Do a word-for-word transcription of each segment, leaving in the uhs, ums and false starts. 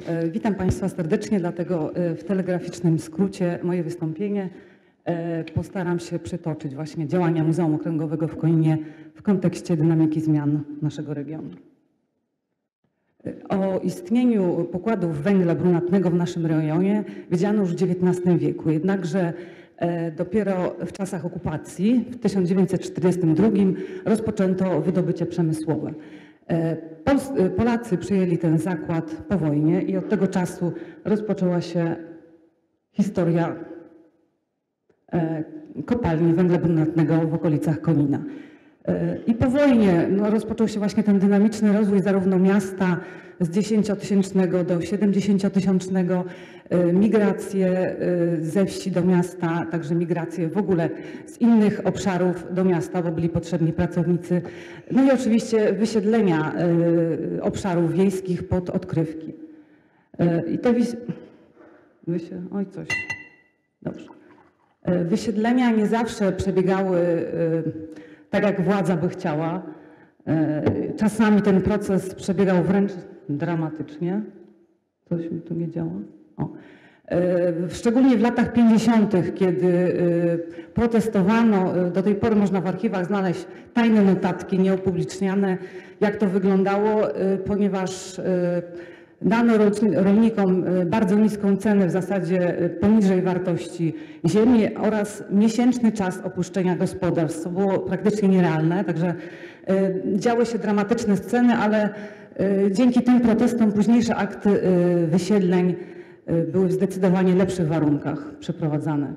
Witam Państwa serdecznie, dlatego w telegraficznym skrócie moje wystąpienie postaram się przytoczyć właśnie działania Muzeum Okręgowego w Koninie w kontekście dynamiki zmian naszego regionu. O istnieniu pokładów węgla brunatnego w naszym rejonie wiedziano już w dziewiętnastym wieku, jednakże dopiero w czasach okupacji w tysiąc dziewięćset czterdziestym drugim rozpoczęto wydobycie przemysłowe. Polacy przyjęli ten zakład po wojnie i od tego czasu rozpoczęła się historia kopalni węgla brunatnego w okolicach Konina. I po wojnie no, rozpoczął się właśnie ten dynamiczny rozwój zarówno miasta z dziesięciotysięcznego do siedemdziesięciotysięcznego, migracje ze wsi do miasta, także migracje w ogóle z innych obszarów do miasta, bo byli potrzebni pracownicy, no i oczywiście wysiedlenia obszarów wiejskich pod odkrywki. I te wys... Wysie... Oj, coś. Dobrze. Wysiedlenia nie zawsze przebiegały tak, jak władza by chciała. Czasami ten proces przebiegał wręcz dramatycznie. Coś mi tu nie działa. O. Szczególnie w latach pięćdziesiątych, kiedy protestowano, do tej pory można w archiwach znaleźć tajne notatki nieupubliczniane, jak to wyglądało, ponieważ dano rolnikom bardzo niską cenę, w zasadzie poniżej wartości ziemi oraz miesięczny czas opuszczenia gospodarstw, co było praktycznie nierealne. Także działy się dramatyczne sceny, ale dzięki tym protestom późniejsze akty wysiedleń były w zdecydowanie lepszych warunkach przeprowadzane.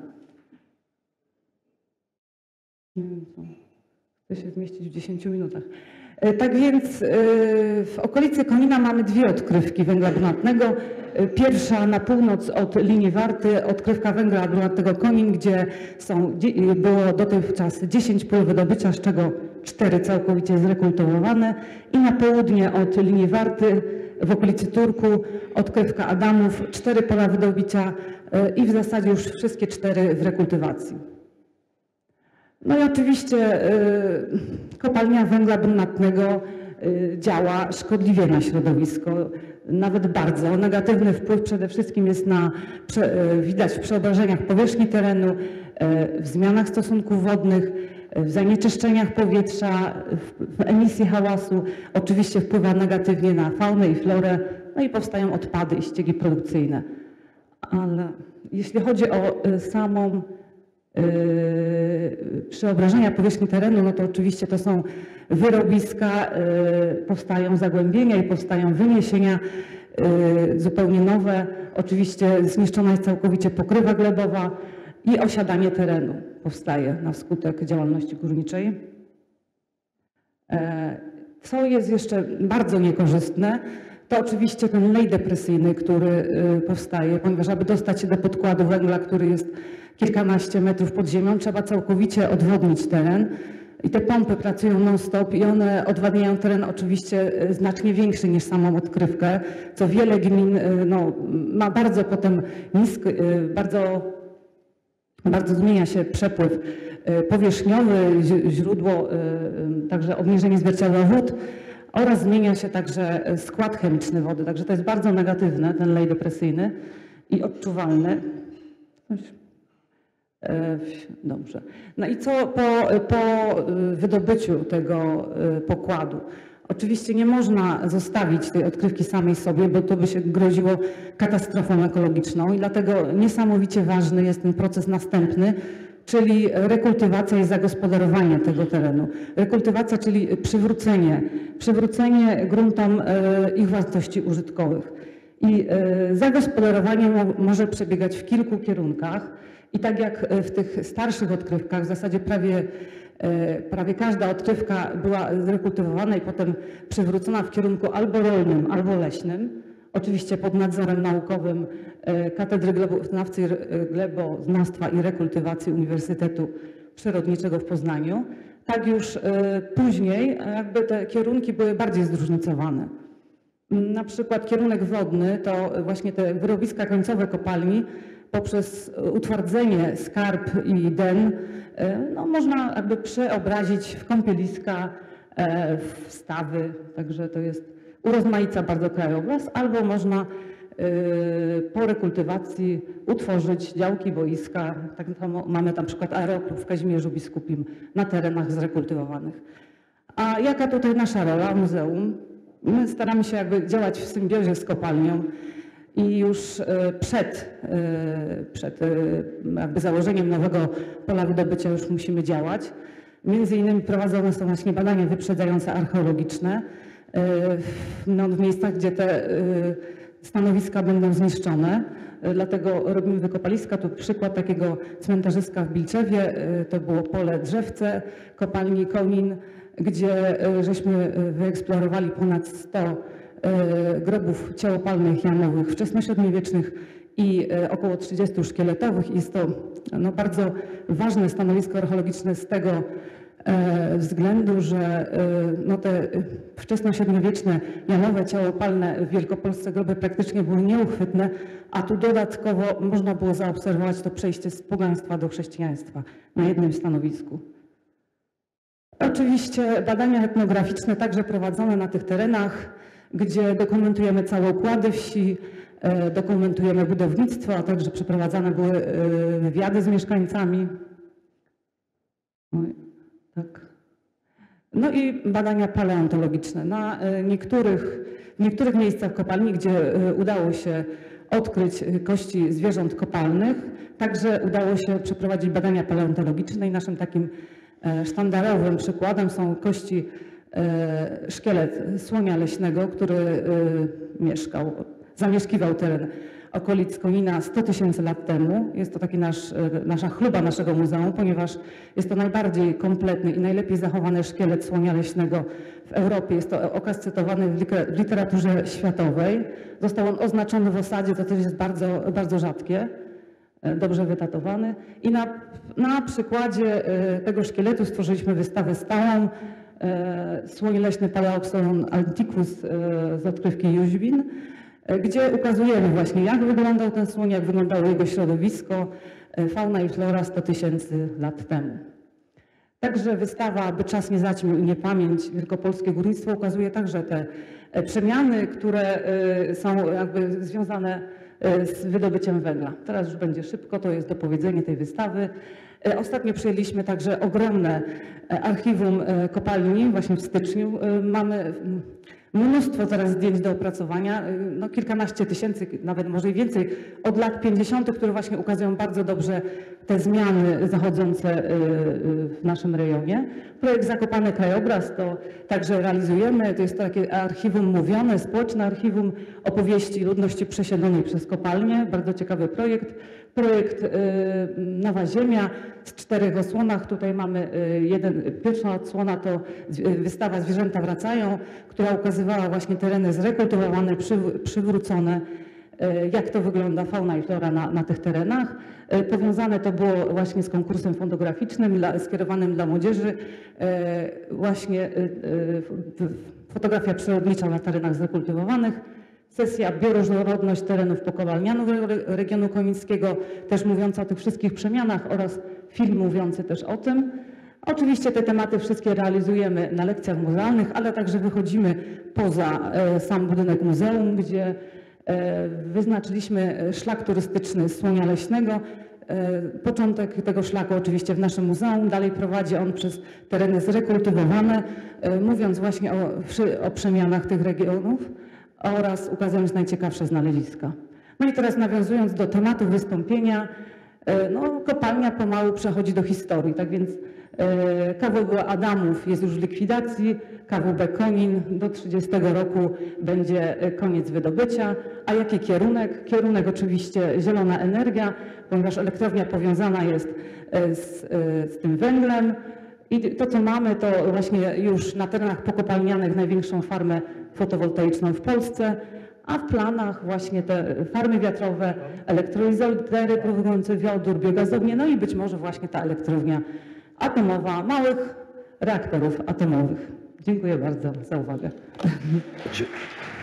Nie wiem co, chcę się zmieścić w dziesięciu minutach. Tak więc w okolicy Konina mamy dwie odkrywki węgla brunatnego. Pierwsza na północ od linii Warty, odkrywka węgla brunatnego Konin, gdzie są, było dotychczas dziesięć pól wydobycia, z czego cztery całkowicie zrekultywowane. I na południe od linii Warty w okolicy Turku odkrywka Adamów, cztery pola wydobycia i w zasadzie już wszystkie cztery w rekultywacji. No i oczywiście y, kopalnia węgla brunatnego y, działa szkodliwie na środowisko, nawet bardzo. Negatywny wpływ przede wszystkim jest na, prze, y, widać w przeobrażeniach powierzchni terenu, y, w zmianach stosunków wodnych, y, w zanieczyszczeniach powietrza, w, w emisji hałasu. Oczywiście wpływa negatywnie na faunę i florę, no i powstają odpady i ścieki produkcyjne. Ale jeśli chodzi o y, samą przeobrażenia powierzchni terenu, no to oczywiście to są wyrobiska, powstają zagłębienia i powstają wyniesienia zupełnie nowe. Oczywiście zniszczona jest całkowicie pokrywa glebowa i osiadanie terenu powstaje na skutek działalności górniczej. Co jest jeszcze bardzo niekorzystne, to oczywiście ten lej depresyjny, który powstaje, ponieważ aby dostać się do podkładu węgla, który jest kilkanaście metrów pod ziemią, trzeba całkowicie odwodnić teren i te pompy pracują non-stop i one odwadniają teren oczywiście znacznie większy niż samą odkrywkę, co wiele gmin no, ma bardzo potem nisko, bardzo, bardzo zmienia się przepływ powierzchniowy, źródło, także obniżenie zwierciadła wód oraz zmienia się także skład chemiczny wody, także to jest bardzo negatywne, ten lej depresyjny i odczuwalny. Dobrze. No i co po, po wydobyciu tego pokładu? Oczywiście nie można zostawić tej odkrywki samej sobie, bo to by się groziło katastrofą ekologiczną i dlatego niesamowicie ważny jest ten proces następny, czyli rekultywacja i zagospodarowanie tego terenu. Rekultywacja, czyli przywrócenie, przywrócenie gruntom ich własności użytkowych. I zagospodarowanie może przebiegać w kilku kierunkach. I tak jak w tych starszych odkrywkach, w zasadzie prawie, prawie każda odkrywka była zrekultywowana i potem przywrócona w kierunku albo rolnym, albo leśnym, oczywiście pod nadzorem naukowym Katedry Gleboznawcy, Gleboznawstwa i Rekultywacji Uniwersytetu Przyrodniczego w Poznaniu, tak już później jakby te kierunki były bardziej zróżnicowane. Na przykład kierunek wodny to właśnie te wyrobiska końcowe kopalni poprzez utwardzenie skarb i den no, można jakby przeobrazić w kąpieliska, w stawy, także to jest urozmaica bardzo krajobraz, albo można po rekultywacji utworzyć działki, boiska. Tak samo mamy tam przykład aeroklub w Kazimierzu Biskupim na terenach zrekultywowanych. A jaka tutaj nasza rola muzeum? My staramy się jakby działać w symbiozie z kopalnią i już przed, przed jakby założeniem nowego pola wydobycia już musimy działać. Między innymi prowadzone są właśnie badania wyprzedzające archeologiczne no, w miejscach, gdzie te stanowiska będą zniszczone. Dlatego robimy wykopaliska. Tu przykład takiego cmentarzyska w Bilczewie. To było pole Drzewce, kopalni Konin, gdzie żeśmy wyeksplorowali ponad sto grobów ciałopalnych janowych wczesnośredniowiecznych i około trzydziestu szkieletowych. Jest to no, bardzo ważne stanowisko archeologiczne z tego względu, że no, te wczesnośredniowieczne janowe ciałopalne w Wielkopolsce groby praktycznie były nieuchwytne, a tu dodatkowo można było zaobserwować to przejście z pogaństwa do chrześcijaństwa na jednym stanowisku. Oczywiście badania etnograficzne także prowadzone na tych terenach, gdzie dokumentujemy całe układy wsi, dokumentujemy budownictwo, a także przeprowadzane były wywiady z mieszkańcami. Tak. No i badania paleontologiczne. Na niektórych, w niektórych miejscach kopalni, gdzie udało się odkryć kości zwierząt kopalnych, także udało się przeprowadzić badania paleontologiczne i naszym takim sztandarowym przykładem są kości, szkielet słonia leśnego, który mieszkał, zamieszkiwał teren okolic Konina sto tysięcy lat temu. Jest to taki nasz, nasza chluba naszego muzeum, ponieważ jest to najbardziej kompletny i najlepiej zachowany szkielet słonia leśnego w Europie. Jest to okaz cytowany w literaturze światowej. Został on oznaczony w osadzie, to też jest bardzo, bardzo rzadkie, dobrze wydatowany. I na, na przykładzie tego szkieletu stworzyliśmy wystawę stałą Słoń leśny Paleoxylon antiquus z odkrywki Jóźwin, gdzie ukazujemy właśnie, jak wyglądał ten słoń, jak wyglądało jego środowisko, fauna i flora sto tysięcy lat temu. Także wystawa By czas nie zaćmił i nie pamięć, Wielkopolskie górnictwo ukazuje także te przemiany, które są jakby związane z wydobyciem węgla. Teraz już będzie szybko, to jest dopowiedzenie tej wystawy. Ostatnio przyjęliśmy także ogromne archiwum kopalni, właśnie w styczniu. Mamy mnóstwo teraz zdjęć do opracowania, no kilkanaście tysięcy, nawet może i więcej, od lat pięćdziesiątych, które właśnie ukazują bardzo dobrze te zmiany zachodzące w naszym rejonie. Projekt Zakopane Krajobraz to także realizujemy. To jest takie archiwum mówione, społeczne archiwum opowieści ludności przesiedlonej przez kopalnię. Bardzo ciekawy projekt. Projekt Nowa Ziemia z czterech osłonach. Tutaj mamy jeden, pierwsza odsłona to wystawa Zwierzęta wracają, która ukazywała właśnie tereny zrekultywowane, przywrócone, jak to wygląda fauna i flora na, na tych terenach. Powiązane to było właśnie z konkursem fotograficznym dla, skierowanym dla młodzieży. Właśnie fotografia przyrodnicza na terenach zrekultywowanych. Sesja Bioróżnorodność terenów pokopalnianego regionu konińskiego, też mówiąca o tych wszystkich przemianach oraz film mówiący też o tym. Oczywiście te tematy wszystkie realizujemy na lekcjach muzealnych, ale także wychodzimy poza sam budynek muzeum, gdzie wyznaczyliśmy szlak turystyczny Słonia Leśnego. Początek tego szlaku oczywiście w naszym muzeum, dalej prowadzi on przez tereny zrekultywowane, mówiąc właśnie o, o przemianach tych regionów oraz ukazując najciekawsze znaleziska. No i teraz nawiązując do tematu wystąpienia, no, kopalnia pomału przechodzi do historii, tak więc K W B Adamów jest już w likwidacji, K W B Konin do trzydziestego roku będzie koniec wydobycia. A jaki kierunek? Kierunek oczywiście zielona energia, ponieważ elektrownia powiązana jest z, z tym węglem. I to, co mamy, to właśnie już na terenach pokopalnianych największą farmę fotowoltaiczną w Polsce, a w planach właśnie te farmy wiatrowe, elektrolizery produkujące wodór, biogazownie, no i być może właśnie ta elektrownia atomowa, małych reaktorów atomowych. Dziękuję bardzo za uwagę.